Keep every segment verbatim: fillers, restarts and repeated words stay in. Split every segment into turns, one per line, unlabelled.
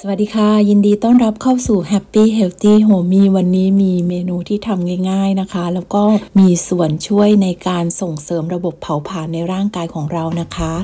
วัสดีค่ะยินดีต้อนรับเข้าสู่ Happy Healthy Homey วันนี้มีเมนูที่ทำง่ายๆนะคะแล้วก็มีส่วนช่วยในการส่งเสริมระบบเผาผลาญในร่างกายของเรานะคะ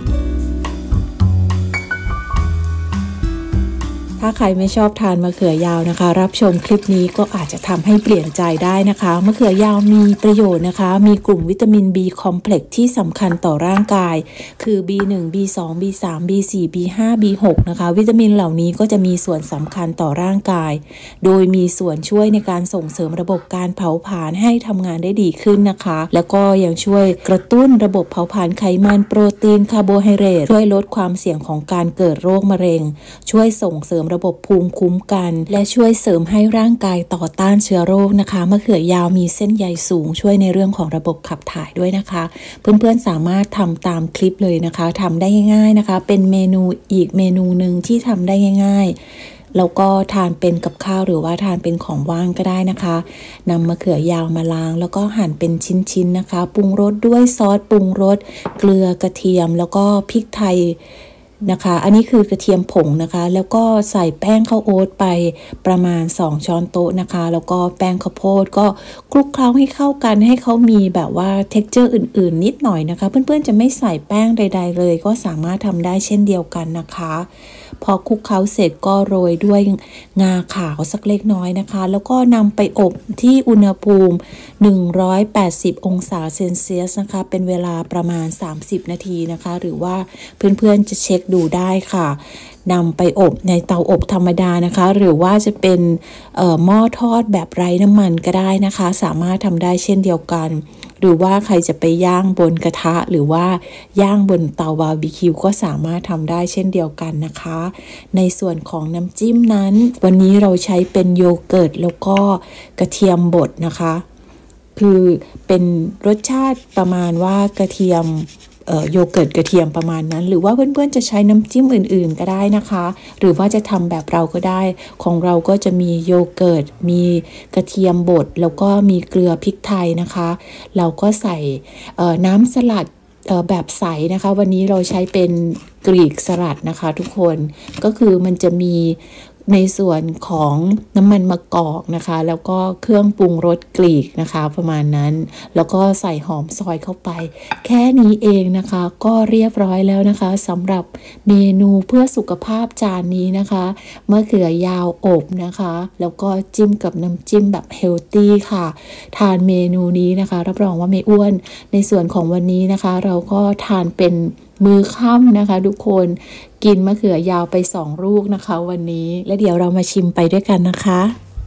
ถ้าใครไม่ชอบทานมะเขือยาวนะคะรับชมคลิปนี้ก็อาจจะทำให้เปลี่ยนใจได้นะคะมะเขือยาวมีประโยชน์นะคะมีกลุ่มวิตามิน B Complex ที่สำคัญต่อร่างกายคือ บี หนึ่ง บี สอง บี สาม บี สี่ บี ห้า บี หก นะคะวิตามินเหล่านี้ก็จะมีส่วนสำคัญต่อร่างกายโดยมีส่วนช่วยในการส่งเสริมระบบการเผาผลาญให้ทำงานได้ดีขึ้นนะคะแล้วก็ยังช่วยกระตุ้นระบบเผาผลาญไขมันโปรตีนคาร์โบไฮเดรตช่วยลดความเสี่ยงของการเกิดโรคมะเร็งช่วยส่งเสริมระบบภูมิคุ้มกันและช่วยเสริมให้ร่างกายต่อต้านเชื้อโรคนะคะมะเขือยาวมีเส้นใยสูงช่วยในเรื่องของระบบขับถ่ายด้วยนะคะเพื่อนๆสามารถทำตามคลิปเลยนะคะทำได้ง่ายๆนะคะเป็นเมนูอีกเมนูหนึ่งที่ทำได้ง่ายๆแล้วก็ทานเป็นกับข้าวหรือว่าทานเป็นของว่างก็ได้นะคะนำมะเขือยาวมาล้างแล้วก็หั่นเป็นชิ้นๆนะคะปรุงรสด้วยซอสปรุงรสเกลือกระเทียมแล้วก็พริกไทยนะคะอันนี้คือกระเทียมผงนะคะแล้วก็ใส่แป้งข้าวโอ๊ตไปประมาณสองช้อนโต๊ะนะคะแล้วก็แป้งข้าวโพดก็คลุกเคล้าให้เข้ากันให้เขามีแบบว่า texture อื่นๆนิดหน่อยนะคะเพื่อนๆจะไม่ใส่แป้งใดๆเลยก็สามารถทำได้เช่นเดียวกันนะคะพอคลุกเคล้าเสร็จก็โรยด้วยงาขาวสักเล็กน้อยนะคะแล้วก็นำไปอบที่อุณหภูมิหนึ่งร้อยแปดสิบองศาเซนเซียสนะคะเป็นเวลาประมาณสามสิบนาทีนะคะหรือว่าเพื่อนๆจะเช็คดูได้ค่ะนำไปอบในเตาอบธรรมดานะคะหรือว่าจะเป็นหม้อทอดแบบไร้น้ำมันก็ได้นะคะสามารถทำได้เช่นเดียวกันหรือว่าใครจะไปย่างบนกระทะหรือว่าย่างบนเตาบาร์บีคิวก็สามารถทำได้เช่นเดียวกันนะคะในส่วนของน้ำจิ้มนั้นวันนี้เราใช้เป็นโยเกิร์ตแล้วก็กระเทียมบดนะคะคือเป็นรสชาติประมาณว่ากระเทียมโยเกิร์ตกระเทียมประมาณนั้นหรือว่าเพื่อนๆจะใช้น้ำจิ้มอื่นๆก็ได้นะคะหรือว่าจะทำแบบเราก็ได้ของเราก็จะมีโยเกิร์ตมีกระเทียมบดแล้วก็มีเกลือพริกไทยนะคะเราก็ใส่น้ำสลัดแบบใสนะคะวันนี้เราใช้เป็นกรีกสลัดนะคะทุกคนก็คือมันจะมีในส่วนของน้ำมันมะกอกนะคะแล้วก็เครื่องปรุงรสกรีกนะคะประมาณนั้นแล้วก็ใส่หอมซอยเข้าไปแค่นี้เองนะคะก็เรียบร้อยแล้วนะคะสำหรับเมนูเพื่อสุขภาพจานนี้นะคะมะเขือยาวอบนะคะแล้วก็จิ้มกับน้ำจิ้มแบบเฮลตี้ค่ะทานเมนูนี้นะคะรับรองว่าไม่อ้วนในส่วนของวันนี้นะคะเราก็ทานเป็นมื้อค่ำนะคะทุกคนกินมะเขือยาวไปสองลูกนะคะวันนี้และเดี๋ยวเรามาชิมไปด้วยกันนะคะ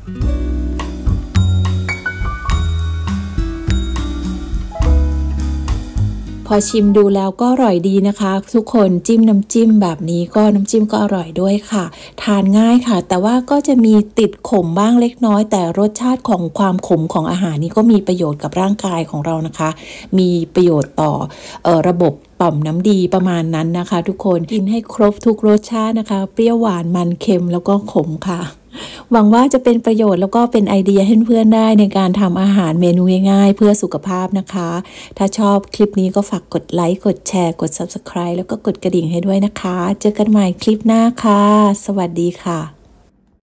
พอชิมดูแล้วก็อร่อยดีนะคะทุกคนจิ้มน้ำจิ้มแบบนี้ก็น้ำจิ้มก็อร่อยด้วยค่ะทานง่ายค่ะแต่ว่าก็จะมีติดขมบ้างเล็กน้อยแต่รสชาติของความขมของอาหารนี้ก็มีประโยชน์กับร่างกายของเรานะคะมีประโยชน์ต่อเอ่อระบบต่อมน้ำดีประมาณนั้นนะคะทุกคนกินให้ครบทุกรสชาตินะคะเปรี้ยวหวานมันเค็มแล้วก็ขมค่ะหวังว่าจะเป็นประโยชน์แล้วก็เป็นไอเดียให้เพื่อนๆได้ในการทำอาหารเมนูง่ายๆเพื่อสุขภาพนะคะถ้าชอบคลิปนี้ก็ฝากกดไลค์กดแชร์กด ซับสไครบ์ แล้วก็กดกระดิ่งให้ด้วยนะคะเจอกันใหม่คลิปหน้าค่ะสวัสดีค่ะ